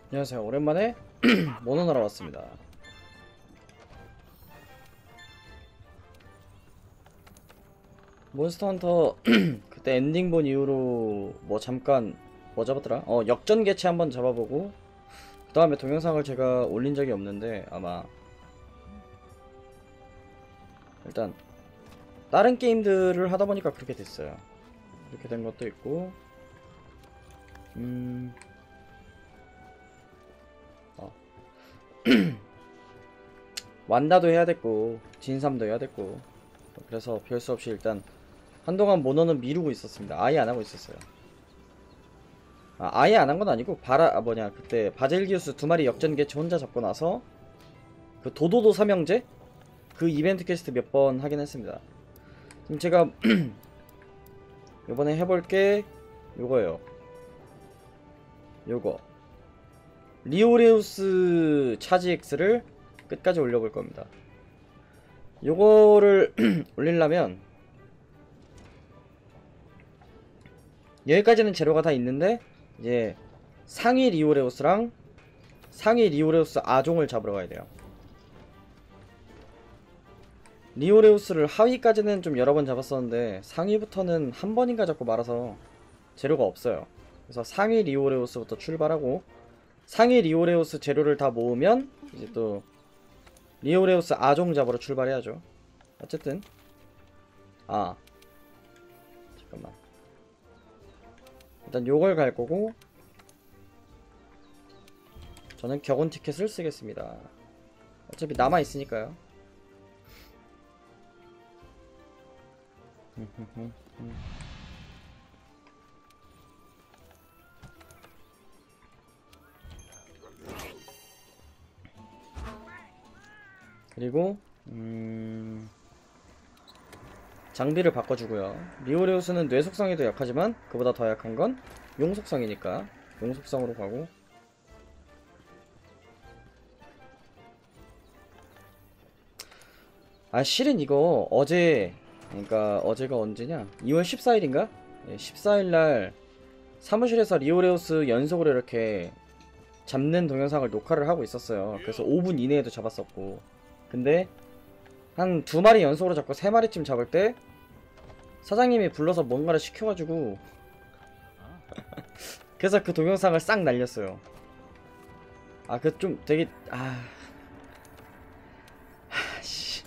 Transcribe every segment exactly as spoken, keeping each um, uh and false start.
안녕하세요. 오랜만에 모노나라 왔습니다. 몬스터 헌터 그때 엔딩 본 이후로 뭐 잠깐 뭐 잡았더라? 어 역전 개체 한번 잡아보고 그 다음에 동영상을 제가 올린 적이 없는데 아마 일단 다른 게임들을 하다 보니까 그렇게 됐어요. 그렇게 된 것도 있고 음... 어. 완다도 해야 됐고 진삼도 해야 됐고 그래서 별 수 없이 일단 한동안 모노는 미루고 있었습니다. 아예 안 하고 있었어요. 아, 아예 안 한 건 아니고 바라 아 뭐냐 그때 바젤기우스 두 마리 역전 개체 혼자 잡고 나서 그 도도도 삼형제 그 이벤트 퀘스트 몇 번 하긴 했습니다. 지금 제가 요번에 해볼 게 요거예요. 요거 리오레우스 차지 X를 끝까지 올려볼 겁니다. 요거를 올리려면 여기까지는 재료가 다 있는데 이제 상위 리오레우스랑 상위 리오레우스 아종을 잡으러 가야 돼요. 리오레우스를 하위까지는 좀 여러 번 잡았었는데 상위부터는 한 번인가 잡고 말아서 재료가 없어요. 그래서 상위 리오레우스부터 출발하고 상위 리오레우스 재료를 다 모으면 이제 또 리오레우스 아종 잡으러 출발해야죠. 어쨌든 아 잠깐만 일단 요걸 갈 거고 저는 격언 티켓을 쓰겠습니다. 어차피 남아있으니까요. 그리고 음... 장비를 바꿔주고요. 리오레우스는 뇌속성에도 약하지만 그보다 더 약한 건 용속성이니까 용속성으로 가고 아 실은 이거 어제 그러니까 어제가 언제냐 이월 십사일인가 예, 십사일날 사무실에서 리오레우스 연속으로 이렇게 잡는 동영상을 녹화를 하고 있었어요. 그래서 오 분 이내에도 잡았었고 근데 한 두 마리 연속으로 잡고 세 마리쯤 잡을 때 사장님이 불러서 뭔가를 시켜가지고 그래서 그 동영상을 싹 날렸어요. 아 그 좀 되게 아 씨.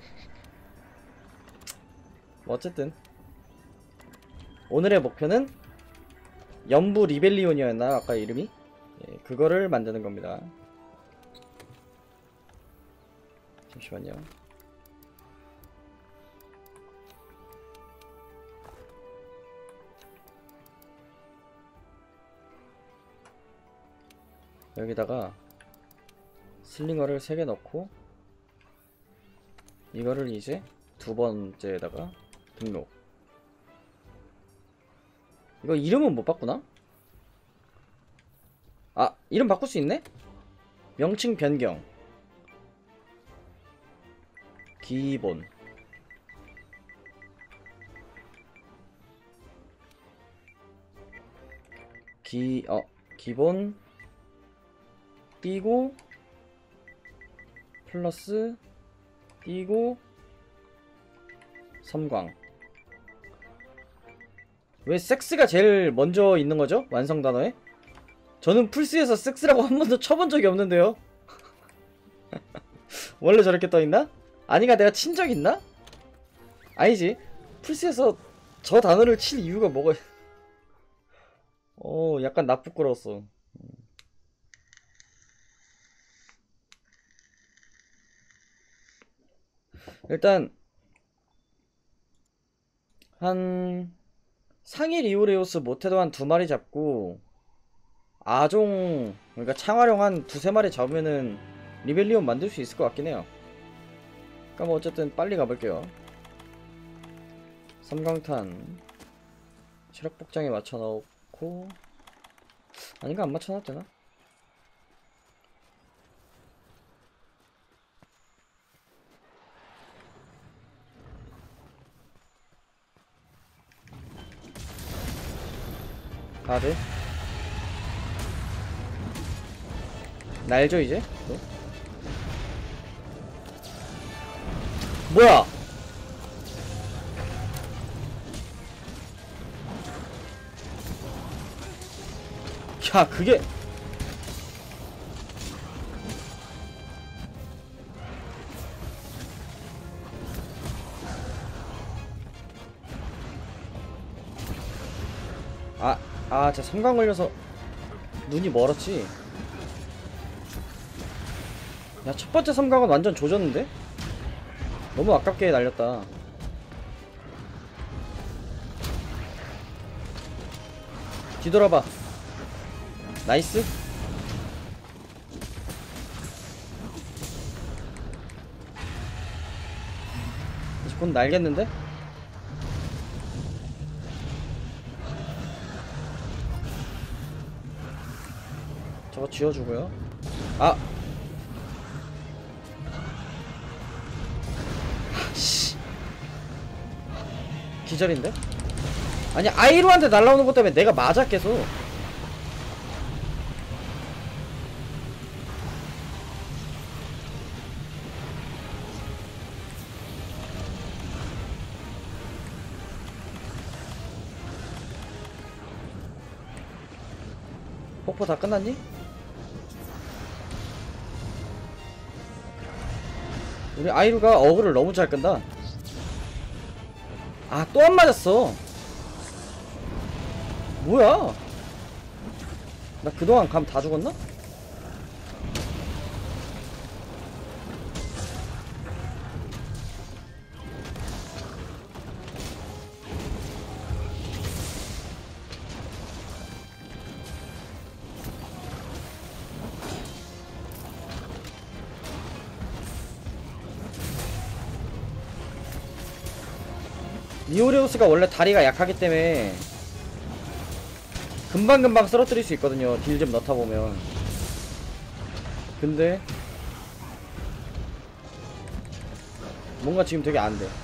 뭐 어쨌든 오늘의 목표는 연부 리벨리온이었나 아까 이름이 예, 그거를 만드는 겁니다. 잠시만요. 여기다가 슬링어를 세 개 넣고 이거를 이제 두 번째에다가 등록. 이거 이름은 못 바꾸나? 아 이름 바꿀 수 있네? 명칭 변경 기본 기... 어 기본 띄고 플러스 띄고 섬광. 왜 섹스가 제일 먼저 있는 거죠? 완성 단어에? 저는 플스에서 섹스라고 한 번도 쳐본 적이 없는데요. 원래 저렇게 떠있나? 아니가 내가 친 적 있나? 아니지. 플스에서 저 단어를 칠 이유가 뭐가 어 약간 나 부끄러웠어. 일단 한 상위 리오레우스 못해도 한 두 마리 잡고 아종 그러니까 창화령 한 두세 마리 잡으면은 리벨리온 만들 수 있을 것 같긴 해요. 그니까 뭐 어쨌든 빨리 가볼게요. 섬광탄 체력 복장에 맞춰 넣고 아닌가 안 맞춰 놔도 되나? 가드 날죠 이제? 또? 뭐야? 야 그게 아, 아, 진짜 삼강 걸려서 눈이 멀었지. 야, 첫 번째 삼강은 완전 조졌는데? 너무 아깝게 날렸다. 뒤돌아봐. 나이스. 이제 곧 날겠는데? 저거 지워주고요. 아! 씨. 기절인데? 아니 아이루한테 날라오는 것 때문에 내가 맞아 계속. 폭포 다 끝났니? 우리 아이루가 어그를 너무 잘 끈다. 아, 또 안 맞았어. 뭐야? 나 그동안 감 다 죽었나? 리오레우스가 원래 다리가 약하기 때문에 금방금방 쓰러뜨릴 수 있거든요. 딜 좀 넣다 보면. 근데 뭔가 지금 되게 안 돼.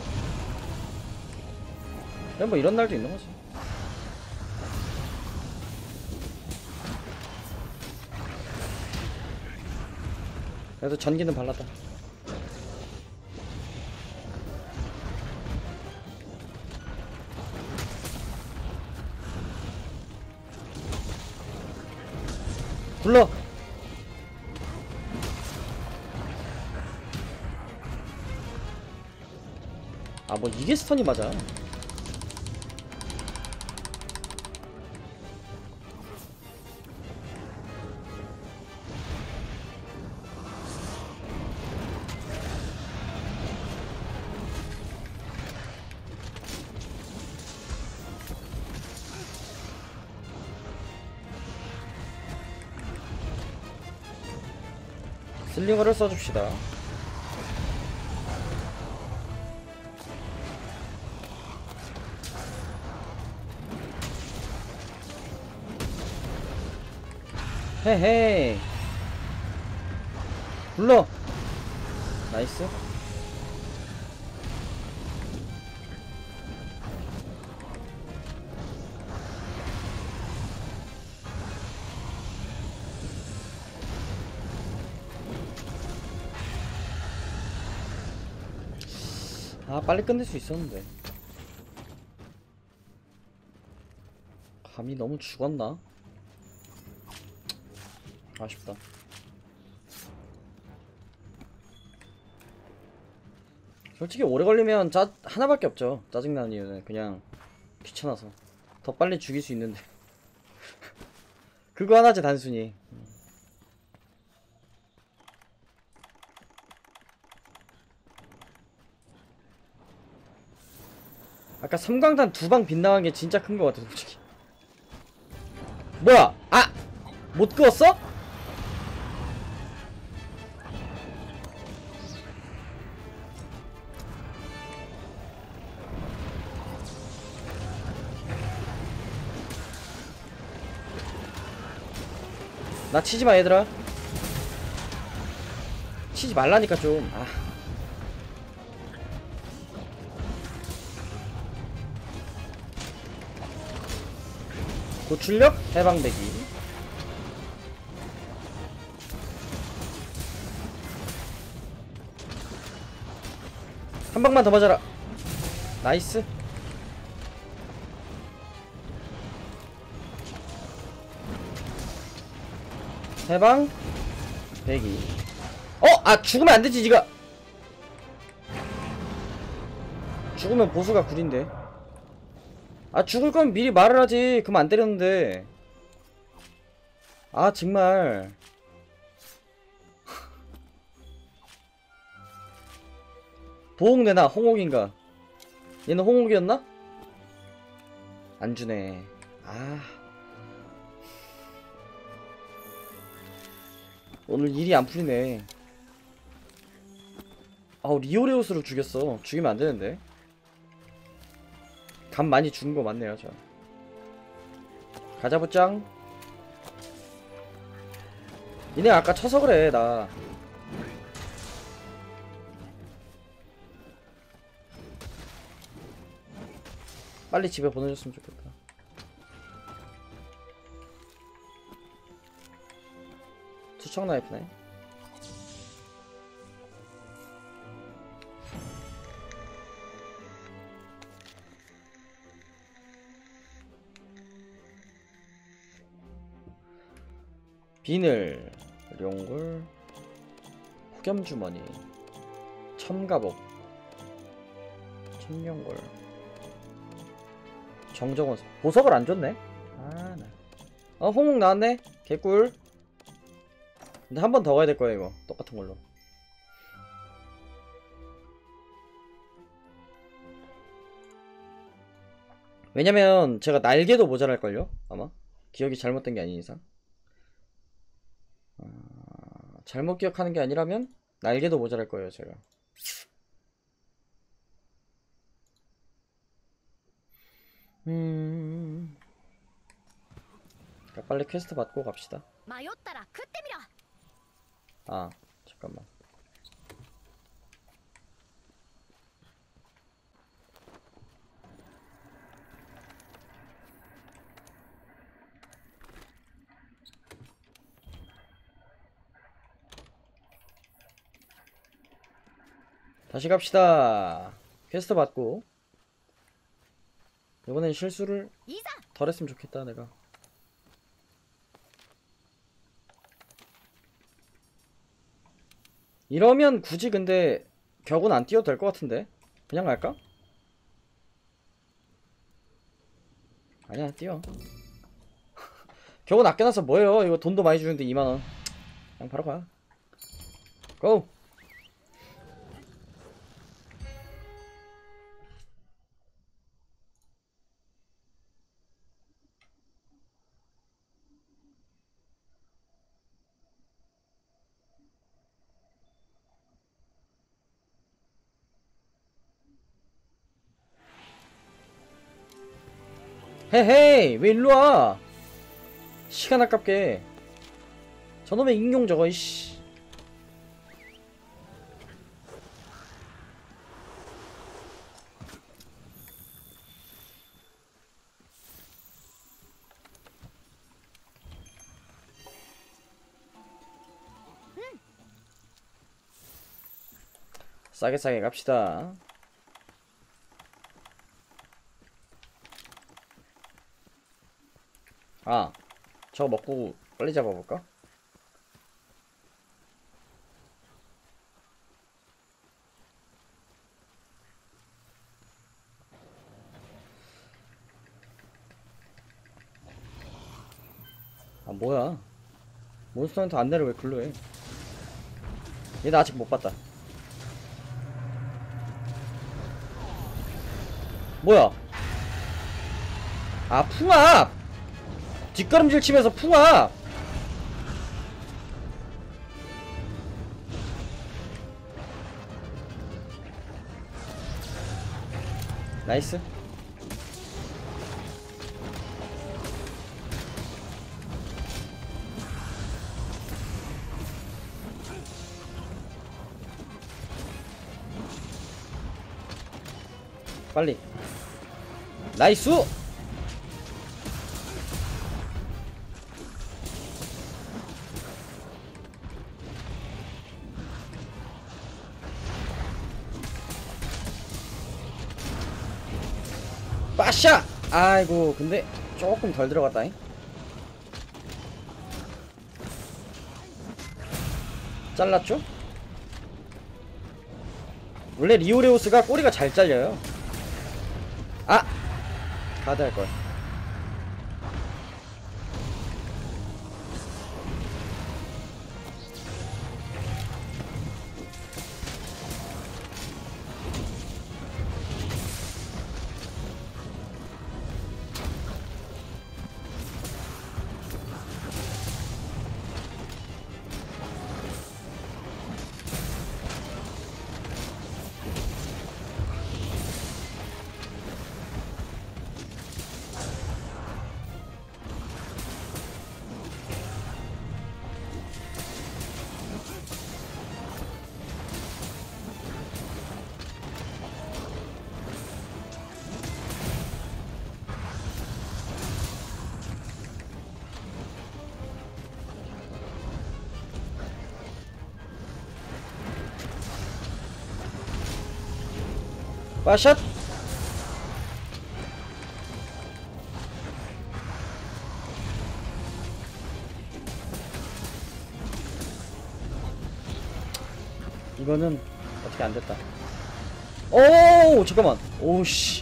그냥 뭐 이런 날도 있는 거지. 그래도 전기는 발랐다. 불러! 아, 뭐 이게 스턴이 맞아. 슬링어를 써줍시다. 헤헤. 불러. 나이스. 아, 빨리 끝낼 수 있었는데. 감이 너무 죽었나? 아쉽다. 솔직히 오래 걸리면 짜, 하나밖에 없죠. 짜증나는 이유는 그냥 귀찮아서. 더 빨리 죽일 수 있는데. 그거 하나지 단순히. 아까 삼광탄 두 방 빗나간 게 진짜 큰 거 같아 솔직히. 뭐야? 아! 못 그었어? 나 치지마 얘들아. 치지 말라니까 좀. 아. 고출력 해방되기. 한 방만 더 맞아라. 나이스. 해방 대기. 어! 아 죽으면 안되지 지가. 죽으면 보수가 구린데. 아 죽을 거면 미리 말을 하지. 그럼 안 때렸는데. 아 정말. 보홍 내나 홍옥인가? 얘는 홍옥이었나? 안 주네. 아 오늘 일이 안 풀리네. 아우 리오레우스로 죽였어. 죽이면 안 되는데. 감 많이 죽은 거 맞네요 저. 가자 보짱. 니네 아까 쳐서 그래 나. 빨리 집에 보내줬으면 좋겠다. 투척 나이프네. 비늘, 룡굴, 폭염주머니, 첨가복, 청룡골, 정정원. 보석을 안 줬네. 아, 나. 어, 홍옥 나왔네. 개꿀. 근데 한 번 더 가야 될 거야 이거. 똑같은 걸로. 왜냐면 제가 날개도 모자랄걸요? 아마 기억이 잘못된 게 아닌 이상. 어... 잘못 기억하는 게 아니라면 날개도 모자랄 거예요 제가. 음... 그러니까 빨리 퀘스트 받고 갑시다. 아 잠깐만. 다시 갑시다. 퀘스트 받고. 이번엔 실수를 덜 했으면 좋겠다 내가. 이러면 굳이 근데 격은 안 띄워도 될 것 같은데. 그냥 갈까? 아니야 띄워. 격은 아껴놔서 뭐예요. 이거 돈도 많이 주는데 이만원. 그냥 바로 가. 고! 헤헤이 왜 일로와. 시간 아깝게. 저놈의 인용 저거 이씨. 싸게 싸게 갑시다. 아 저거 먹고 빨리 잡아볼까? 아 뭐야 몬스터한테 안내를 왜 글로 해. 얘는 아직 못 봤다. 뭐야 아 풍압. 뒷걸음질 치면서 풍압. 나이스. 빨리. 나이스. 빠샤! 아이고 근데 조금 덜 들어갔다잉. 잘랐죠? 원래 리오레오스가 꼬리가 잘 잘려요. 아! 가드 할걸. 빠샷! 이거는 어떻게 안됐다. 오 잠깐만. 오씨.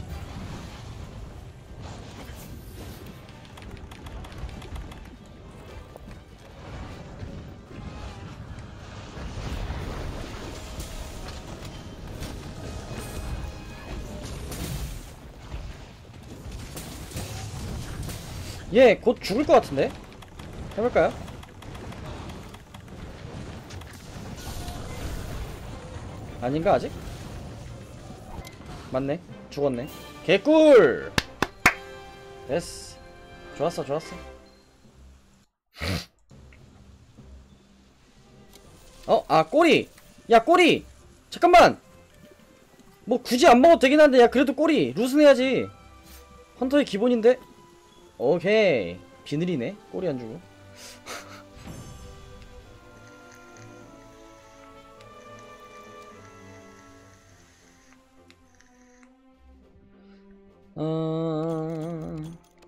얘 곧 죽을 것 같은데? 해볼까요? 아닌가 아직? 맞네. 죽었네. 개꿀! 됐어. 좋았어 좋았어. 어? 아 꼬리! 야 꼬리! 잠깐만! 뭐 굳이 안 먹어도 되긴 한데 야 그래도 꼬리! 룻은 해야지. 헌터의 기본인데? 오케이. 비늘이네. 꼬리 안 주고. 어...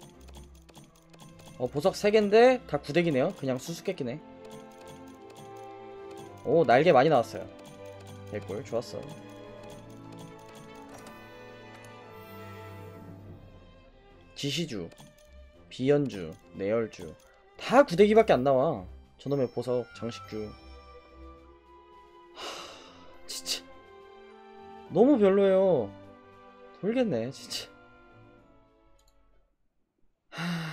어 보석 세 개인데 다 구데기네요. 그냥 수수께끼네. 오 날개 많이 나왔어요. 개꿀 좋았어. 지시주, 비연주, 내열주 다 구데기밖에 안 나와. 저놈의 보석 장식주. 하... 진짜 너무 별로예요. 돌겠네 진짜. 하...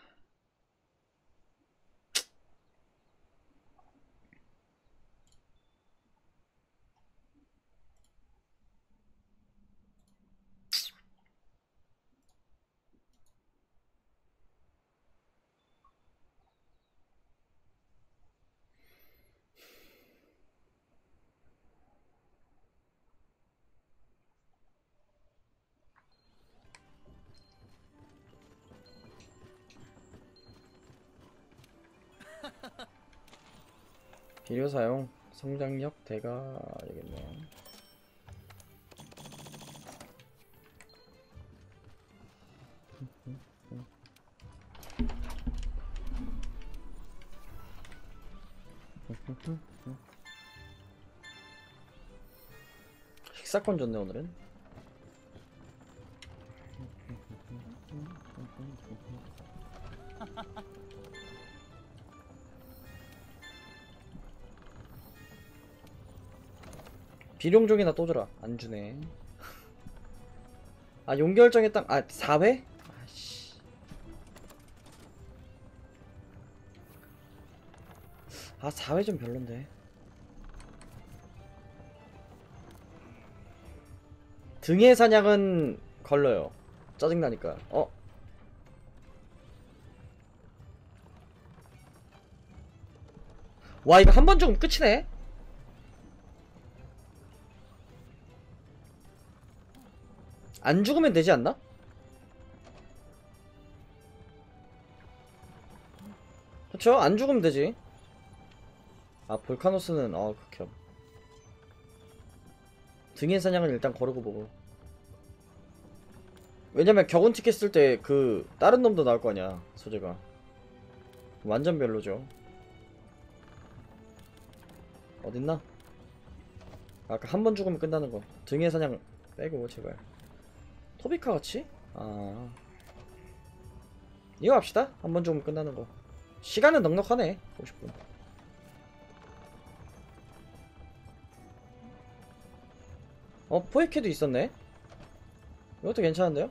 비료 사용 성장력 대가 되겠네요. 식사권 줬네 오늘은. 비룡족이나 또 줘라. 안 주네. 아 용결정의 땅. 아 사 회? 아씨. 아 사 회 좀 별론데. 등의 사냥은 걸러요. 짜증나니까. 어? 와 이거 한 번 죽으면 끝이네. 안 죽으면 되지 않나? 그쵸? 안 죽으면 되지. 아 볼카노스는 어 극혐. 등의 사냥은 일단 거르고 보고. 왜냐면 격운 티켓 쓸 때 그 다른 놈도 나올 거 아니야 소재가. 완전 별로죠. 어딨나? 아까 한 번 죽으면 끝나는 거. 등의 사냥 빼고 제발. 토비카 같이? 아 이거 합시다. 한 번 죽으면 끝나는 거. 시간은 넉넉하네. 오십 분. 어 포에케도 있었네. 이것도 괜찮은데요?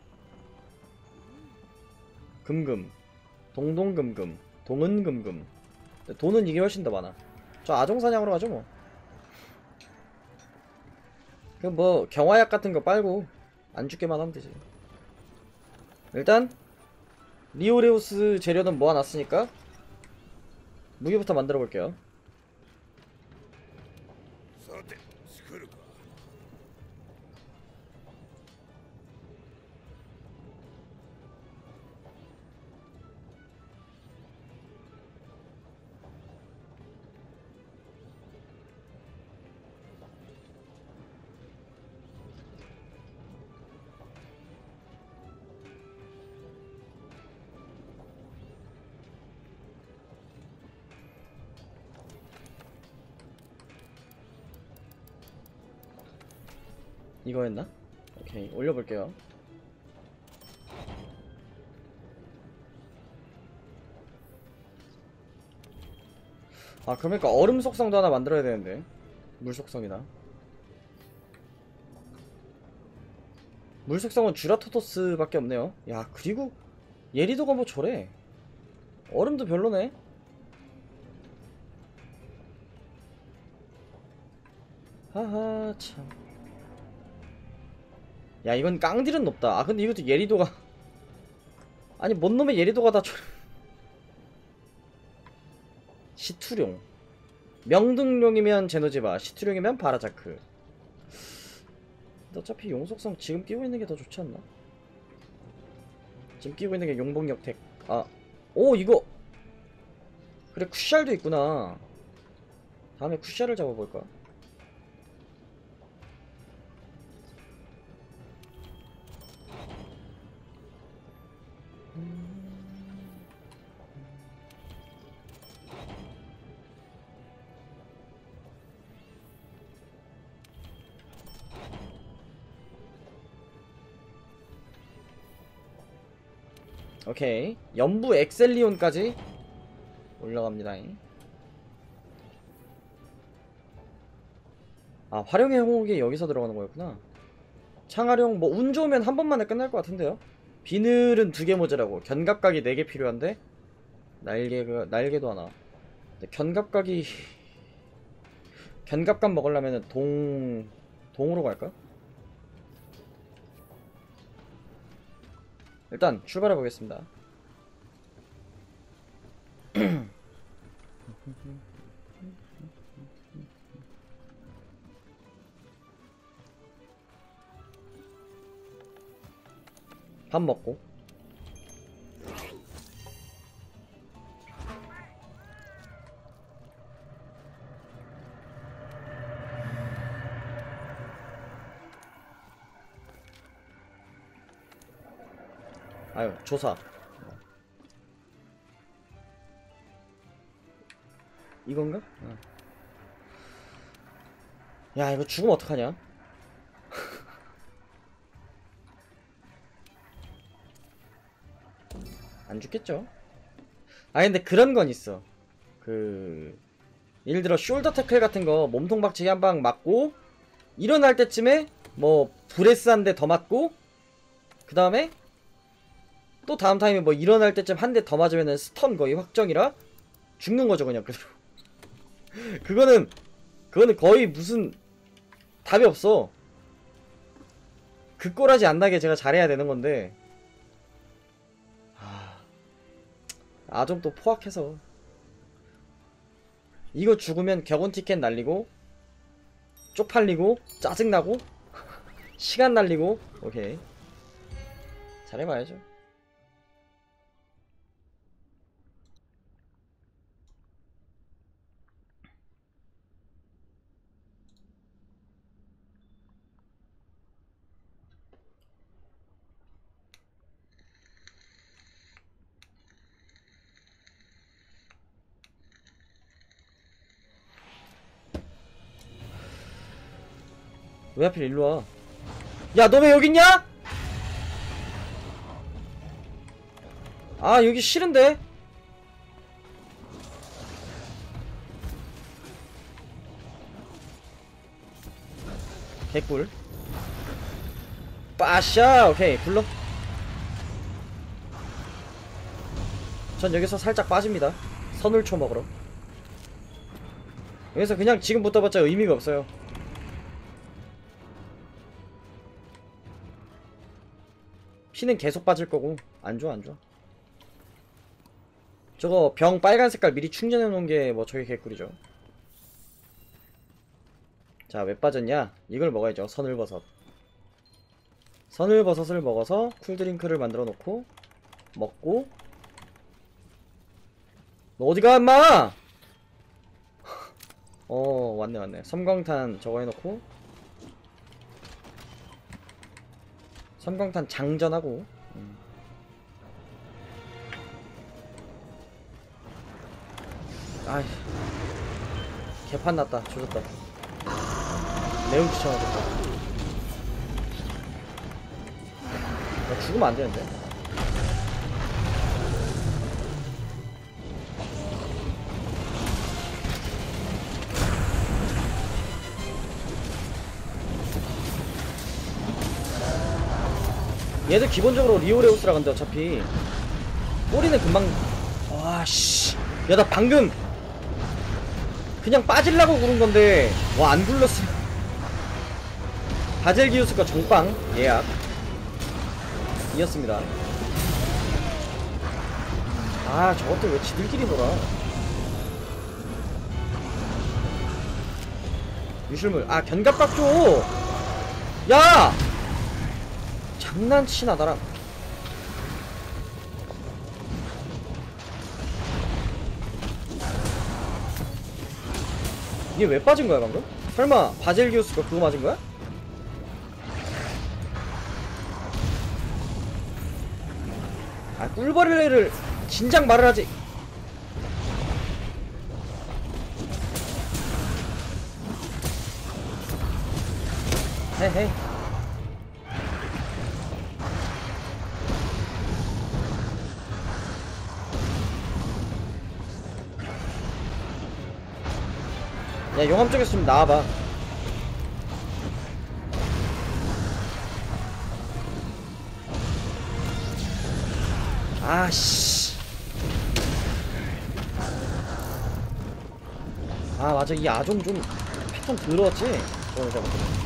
금금 동동금금 동은금금. 돈은 이게 훨씬 더 많아. 저 아종사냥으로 가죠 뭐. 그 뭐 경화약 같은 거 빨고 안 죽게만 하면 되지. 일단 리오레우스 재료는 모아놨으니까 무기부터 만들어 볼게요. さて作るか 이거 했나? 오케이 올려볼게요. 아 그러니까 얼음 속성도 하나 만들어야 되는데. 물 속성이나 물 속성은 주라토토스 밖에 없네요. 야 그리고 예리도가 뭐 저래. 얼음도 별로네. 하하 참. 야 이건 깡딜은 높다. 아 근데 이것도 예리도가 아니 뭔 놈의 예리도가 다 저래. 시투룡 명등룡이면 제노지바, 시투룡이면 바라자크. 근데 어차피 용속성 지금 끼고 있는 게 더 좋지 않나? 지금 끼고 있는 게 용봉역택. 아, 오 이거 그래 쿠샬도 있구나. 다음에 쿠샬을 잡아볼까? 오케이 연부 엑셀리온까지 올라갑니다. 아 활용의 홍옥이 여기서 들어가는 거였구나. 창활용 뭐 운 좋으면 한 번만에 끝날 것 같은데요. 비늘은 두 개 모자라고 견갑각이 네 개 필요한데 날개가 날개도 하나. 근데 견갑각이 견갑각 먹으려면 동 동으로 갈까? 일단 출발해 보겠습니다. 밥 먹고 아유 조사 이건가? 어. 야 이거 죽으면 어떡하냐? 안 죽겠죠? 아 근데 그런 건 있어. 그 예를 들어 숄더 태클 같은 거 몸통 박치기 한 방 맞고 일어날 때쯤에 뭐 브레스 한 대 더 맞고 그 다음에 또 다음 타임에 뭐 일어날 때쯤 한 대 더 맞으면은 스턴 거의 확정이라 죽는 거죠 그냥. 그대로. 그거는 그거는 거의 무슨 답이 없어. 그 꼴하지 안 나게 제가 잘해야 되는 건데 아 좀 또 포악해서 이거 죽으면 격언 티켓 날리고 쪽팔리고 짜증나고 시간 날리고. 오케이 잘해봐야죠. 왜 하필 일로 와? 야, 너 왜 여기 있냐? 아, 여기 싫은데? 개꿀. 빠샤. 오케이, 불러. 전 여기서 살짝 빠집니다. 선울초 먹으러. 여기서 그냥 지금 붙어봤자 의미가 없어요. 피는 계속 빠질 거고. 안 좋아, 안 좋아. 저거 병 빨간 색깔 미리 충전해 놓은 게 뭐 저게 개꿀이죠. 자, 왜 빠졌냐? 이걸 먹어야죠. 선울버섯. 선울버섯을 먹어서 쿨드링크를 만들어 놓고 먹고. 너 어디가 임마! 어, 왔네 왔네. 섬광탄 저거 해놓고 섬광탄 장전하고. 음. 아이, 개판 났다. 조졌다. 매우 귀찮아졌다. 나 죽으면 안 되는데. 얘들 기본적으로 리오레우스라 근데 어차피 꼬리는 금방. 와씨, 야, 나 방금 그냥 빠질라고 구른 건데 와, 안 굴렀어. 바젤기우스과 정빵 예약 이었습니다. 아, 저것들 왜 지들끼리 놀아. 유실물. 아, 견갑각 줘. 야, 장난치나 나랑. 이게 왜 빠진 거야 방금? 설마 바젤기우스가 그거 맞은 거야? 아, 꿀벌레를 진작 말을 하지. 헤헤. 야, 용암 쪽에 좀 나와봐. 아씨. 아, 맞아. 이 아종 좀 패턴 더러웠지? 저번에 잡았거든.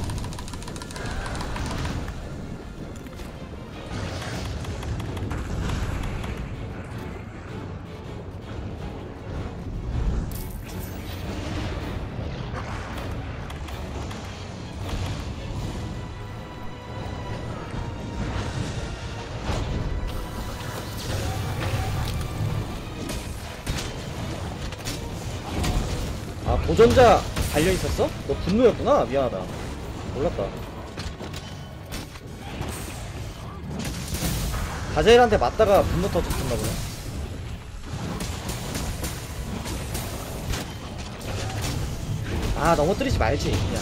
아, 도전자 달려있었어? 너 분노였구나? 미안하다. 몰랐다. 바젤한테 맞다가 분노 터졌었나 보네. 아, 넘어뜨리지 말지 그냥.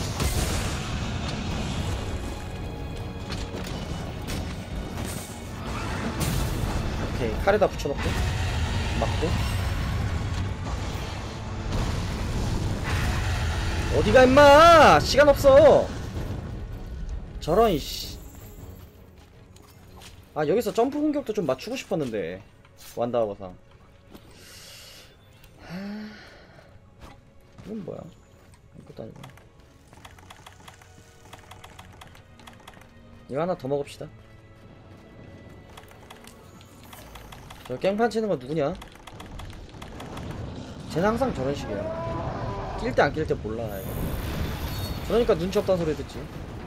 오케이, 칼에다 붙여놓고 맞고. 어디가 임마! 시간 없어! 저런 이씨. 아, 여기서 점프 공격도 좀 맞추고 싶었는데 완다와버상. 하... 이건 뭐야? 아무것도 아니고. 이거 하나 더 먹읍시다. 저 깽판 치는 거 누구냐? 쟤는 항상 저런 식이야. 낄 때 안 낄 때 몰라. 이거. 그러니까 눈치 없다는 소리 듣지.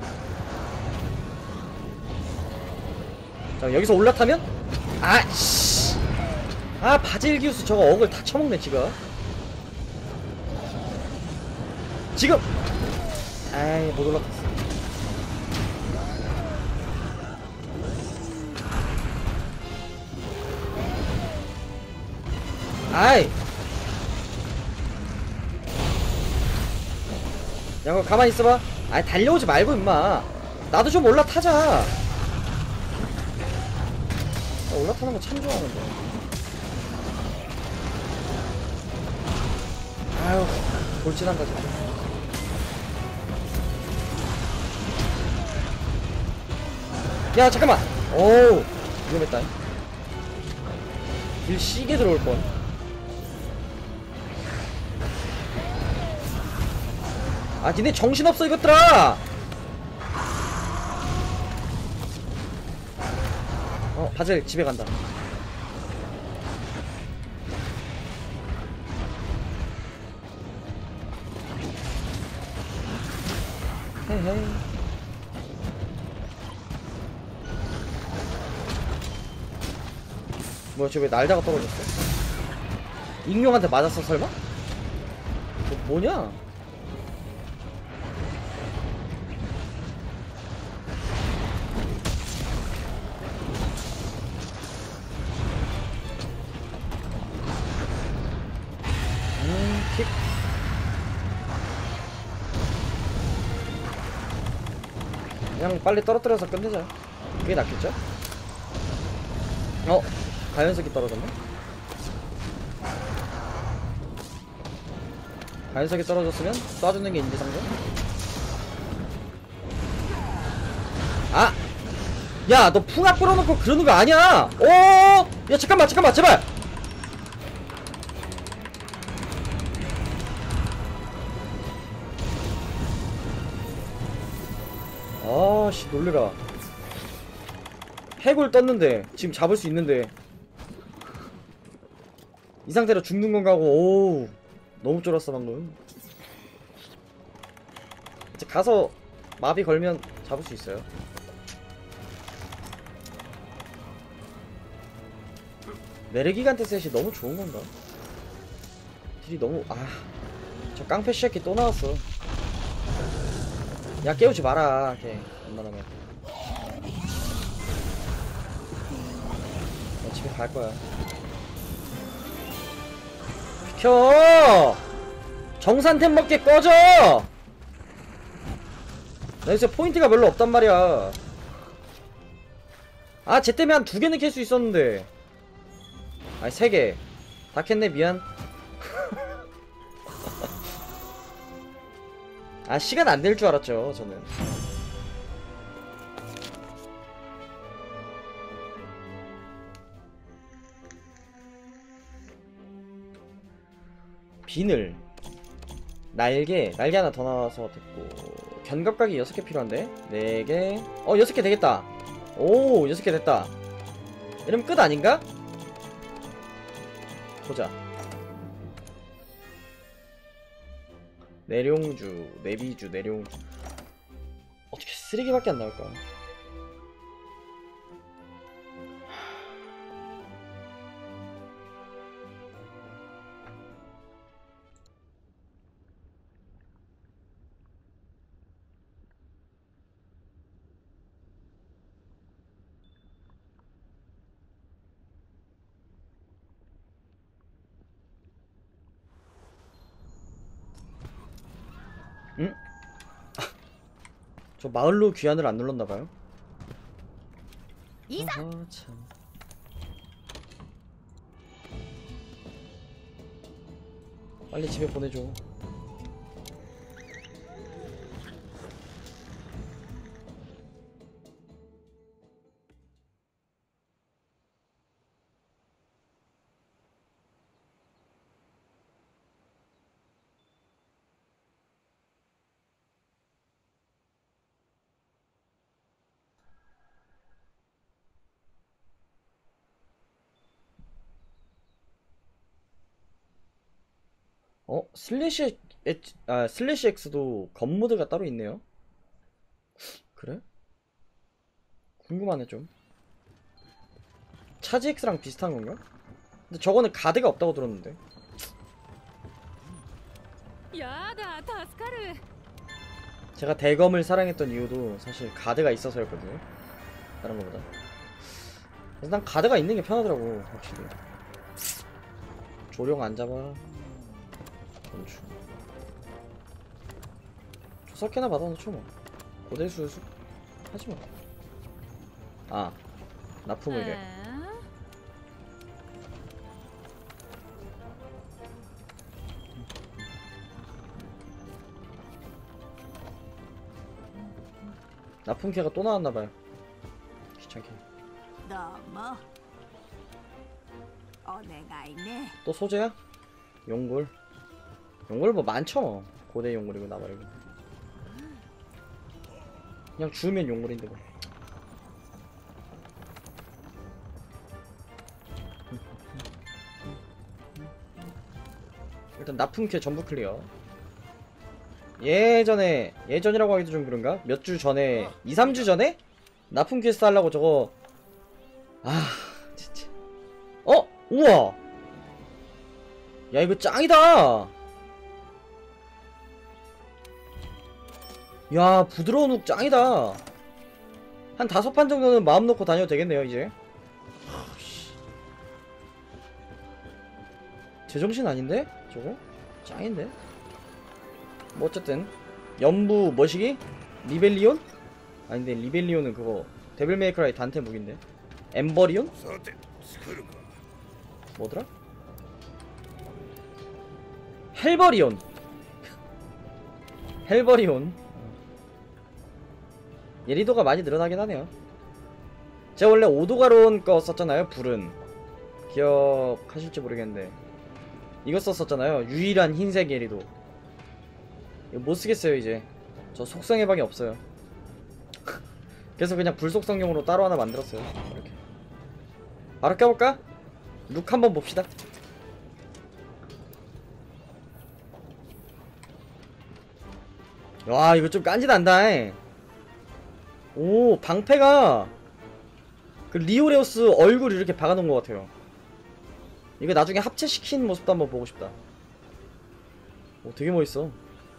자, 여기서 올라타면? 아, 씨. 아, 바질기우스 저거 억을 다 처먹네 지금. 지금. 아이, 못 올라갔어. 아이. 야, 그거 가만히 있어봐. 아니 달려오지 말고 임마. 나도 좀 올라타자. 나 올라타는 거 참 좋아하는데. 아유 돌진한다 진짜. 야 잠깐만. 오우 위험했다. 길 시게 들어올 뻔. 아 니네 정신없어 이것들아. 어 바젤 집에 간다. 헤헤. 뭐야 쟤 왜 날다가 떨어졌어? 익룡한테 맞았어 설마? 뭐, 뭐냐? 음, 킥. 그냥 빨리 떨어뜨려서 끝내자. 그게 낫겠죠? 어? 가연석이 떨어졌네? 가연석이 떨어졌으면 쏴주는 게 인지상정? 아! 야, 너 풍악 끌어놓고 그러는 거 아니야! 오! 야, 잠깐만, 잠깐만, 제발! 아씨, 놀래라. 해골 떴는데, 지금 잡을 수 있는데. 이 상태로 죽는 건가 하고, 오우. 너무 쫄았어, 방금. 이제 가서 마비 걸면 잡을 수 있어요. 메르기간테 셋이 너무 좋은 건가? 딜이 너무, 아. 저 깡패 새끼 또 나왔어. 야, 깨우지 마라, 걔. 웬만하면. 나 집에 갈 거야. 비켜! 정산템 먹게 꺼져! 나 이제 포인트가 별로 없단 말이야. 아, 쟤 때문에 한 두 개는 캘 수 있었는데. 아니, 세 개. 다 캤네, 미안. 아, 시간 안 될 줄 알았죠, 저는. 비늘. 날개. 날개 하나 더 나와서 됐고. 견갑각이 여섯 개 필요한데? 네 개. 어, 여섯 개 되겠다. 오, 여섯 개 됐다. 이러면 끝 아닌가? 보자. 내룡주, 내비주, 내룡주. 어떻게 쓰레기밖에 안 나올까? 응? 저 마을로 귀환을 안 눌렀나봐요. 이상! 아하, 참. 빨리 집에 보내줘. 어? 슬래시 엣, 아 슬래시 X도 겉모드가 따로 있네요. 그래? 궁금하네 좀. 차지 X랑 비슷한 건가? 근데 저거는 가드가 없다고 들었는데. 야다, 助かる. 제가 대검을 사랑했던 이유도 사실 가드가 있어서였거든요. 다른 거보다. 그래서 난 가드가 있는 게 편하더라고 확실히. 조령 안 잡아. 건축. 수석해나 받아놓죠 뭐. 고대 수수 하지 뭐. 아 납품 의뢰. えー 납품캐가 또 나왔나봐요. 귀찮게. どうもお願いね 또 소재야? 용골. 용골 뭐 많죠 뭐. 고대 용골이고 나발이고. 그냥 주우면 용골인데 뭐. 일단 납품캐 전부 클리어. 예전에 예전이라고 하기도 좀 그런가? 몇 주 전에 이, 삼 주 전에 납품 퀘스트 하려고 저거 아 진짜 어? 우와 야 이거 짱이다. 야 부드러운 훅 짱이다. 한 다섯 판 정도는 마음 놓고 다녀도 되겠네요 이제. 제정신 아닌데? 저거? 짱인데? 뭐 어쨌든 연부 뭐시기? 리벨리온? 아닌데 리벨리온은 그거 데빌 메이크라이 단테 무기인데. 엠버리온? さて作るか 뭐더라? 헬버리온. 헬버리온. 예리도가 많이 늘어나긴 하네요. 제가 원래 오도가론 거 썼잖아요. 불은 기억하실지 모르겠는데 이거 썼었잖아요. 유일한 흰색 예리도. 이거 못쓰겠어요 이제. 저 속성 해방이 없어요. 그래서 그냥 불속성용으로 따로 하나 만들었어요. 이렇게 바로 껴볼까? 룩 한번 봅시다. 와 이거 좀 깐지난다. 오 방패가 그 리오레오스 얼굴 이렇게 박아놓은 것 같아요. 이거 나중에 합체시킨 모습도 한번 보고 싶다. 오 되게 멋있어.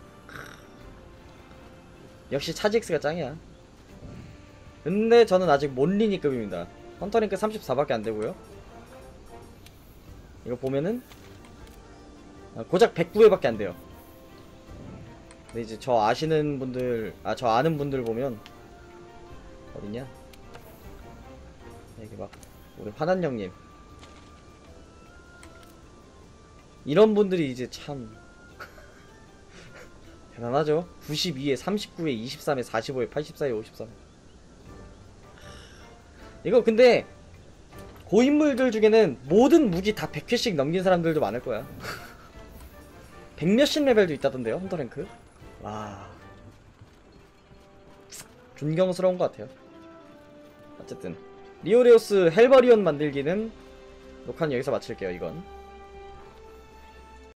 역시 차지엑스가 짱이야. 근데 저는 아직 몬리니급입니다. 헌터링크 삼십사밖에 안되고요. 이거 보면은 아, 고작 백구 회밖에 안돼요. 근데 이제 저 아시는 분들 아 저 아는 분들 보면 어딨냐 여기 막 우리 환한형님 이런 분들이 이제 참 대단하죠. 구십이에 삼십구에 이십삼에 사십오에 팔십사에 오십삼. 이거 근데 고인물들 중에는 모든 무기 다 백 회씩 넘긴 사람들도 많을 거야. 백 몇십 레벨도 있다던데요 헌터랭크. 와 존경스러운 것 같아요. 어쨌든 리오레오스 헬버리온 만들기는 녹화는 여기서 마칠게요. 이건